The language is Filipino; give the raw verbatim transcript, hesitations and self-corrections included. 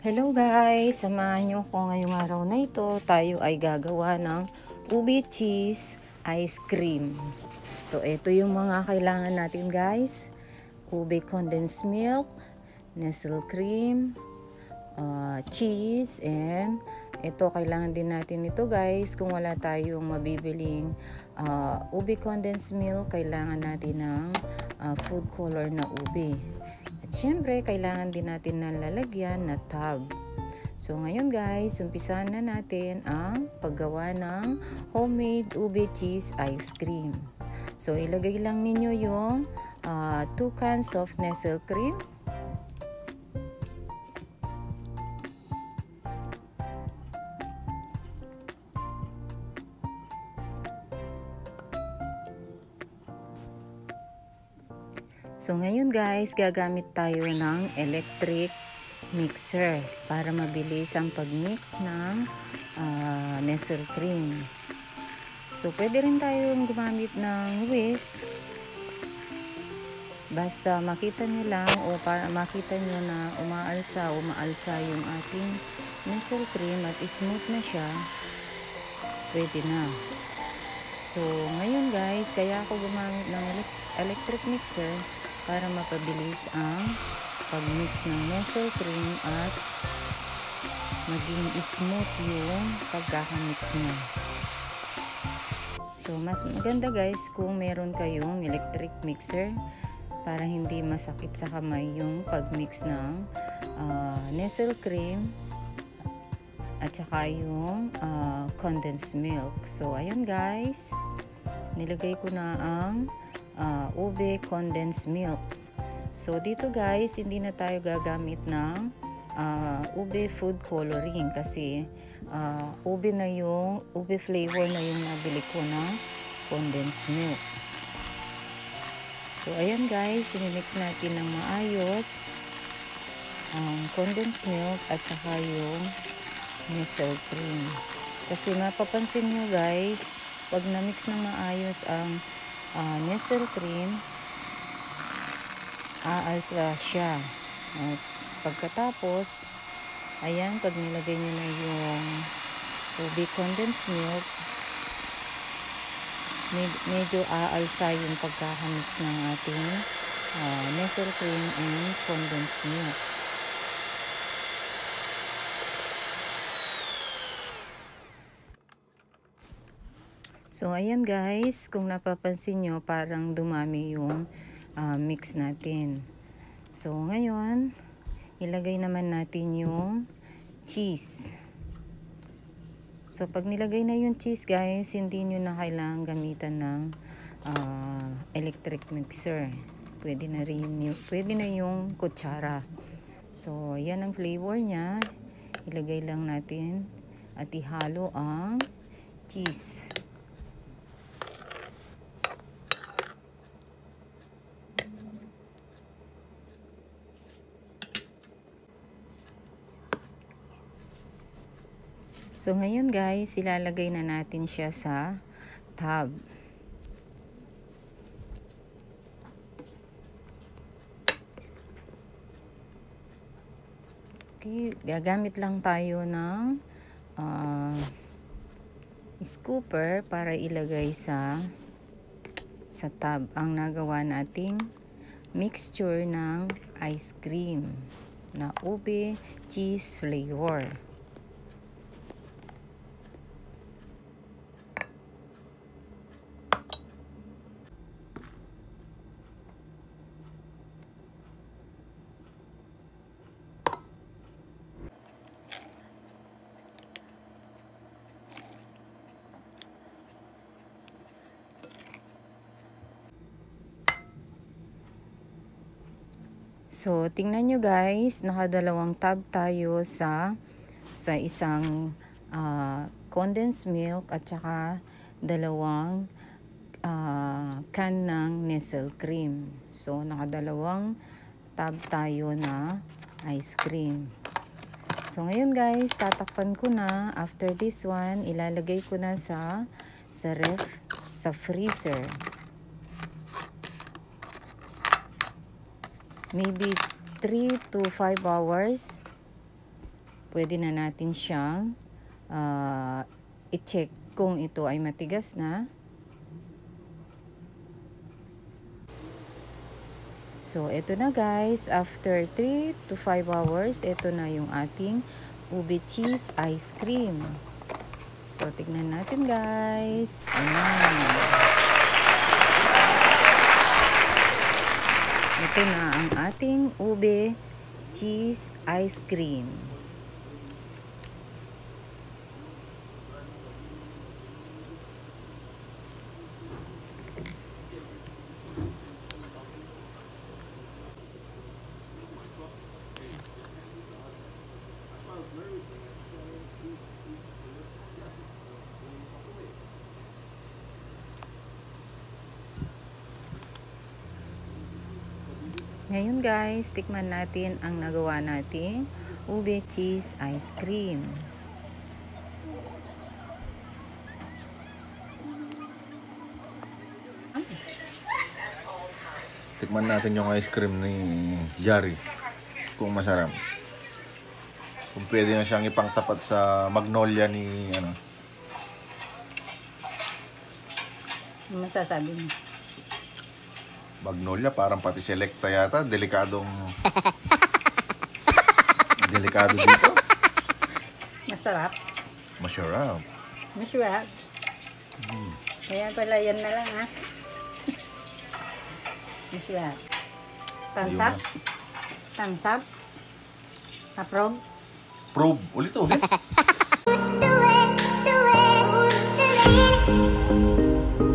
Hello guys! Samahan niyo ko ngayong araw na ito. Tayo ay gagawa ng ube cheese ice cream. So, ito yung mga kailangan natin guys. Ube condensed milk, nestle cream, uh, cheese, and ito kailangan din natin ito guys. Kung wala tayong mabibiling uh, ube condensed milk, kailangan natin ng uh, food color na ube. Siyempre, kailangan din natin ng lalagyan na tub. So, ngayon guys, umpisahan na natin ang paggawa ng homemade ube cheese ice cream. So, ilagay lang ninyo yung uh, two cans of nestle cream. So, ngayon guys, gagamit tayo ng electric mixer para mabilis ang pag-mix ng uh, nestle cream. So, pwede rin tayong gumamit ng whisk. Basta makita nyo lang o para makita nyo na umaalsa, umaalsa yung ating nestle cream at smooth na siya, pwede na. So, ngayon guys, kaya ako gumamit ng electric mixer para mapabilis ang pag-mix ng nestle cream at maging smooth yung pagkakamix niya. So, mas maganda guys kung meron kayong electric mixer para hindi masakit sa kamay yung pag-mix ng uh, nestle cream at saka yung uh, condensed milk. So, ayan guys, nilagay ko na ang uh, ube condensed milk. So, dito guys, hindi na tayo gagamit ng uh, ube food coloring kasi uh, ube na yung, ube flavor na yung nabili ko na condensed milk. So, ayan guys, sinimix natin ng maayos ang condensed milk at saka yung nestle cream. Kasi mapapansin nyo guys, pag na-mix na maayos ang uh, nestle cream, aalsa siya. At pagkatapos, ayan, pag nilagay nyo na yung ube condensed milk, med medyo aalsa yung pagkakamix ng ating uh, nestle cream and condensed milk. So, ayan guys, kung napapansin nyo, parang dumami yung uh, mix natin. So, ngayon, ilagay naman natin yung cheese. So, pag nilagay na yung cheese guys, hindi nyo na kailangan gamitan ng uh, electric mixer. Pwede na rin yung, pwede na yung kutsara. So, yan ang flavor niya. Ilagay lang natin at ihalo ang cheese. So, ngayon guys, ilalagay na natin siya sa tub. Okay, gagamit lang tayo ng uh, scooper para ilagay sa sa tub ang nagawa nating mixture ng ice cream na ube cheese flavor. So, tingnan nyo guys, nakadalawang tab tayo sa sa isang uh, condensed milk at saka dalawang uh, can ng nestle cream. So, nakadalawang tab tayo na ice cream. So, ngayon guys, tatakpan ko na. After this one, ilalagay ko na sa sa ref, sa freezer. Maybe three to five hours pwede na natin siyang uh, i-check kung ito ay matigas na. So, ito na guys, after three to five hours, ito na yung ating ube cheese ice cream. So, tignan natin guys. Ayan. Ito na ang ating ube cheese ice cream. Ngayon guys, tikman natin ang nagawa nating ube cheese ice cream. Tikman natin yung ice cream ni Jari kung masarap. Kung pwede na siyang ipangtapat sa Magnolia ni ano. Ano masasabi mo? Magnolia, parang pati Selecta yata. Delikadong... delikado dito. Masarap. Masarap. Masarap. Hmm. Kaya pala yan na lang ha. Masarap. Thumbs up. Thumbs up. Approve. Probe. Ulit ulit.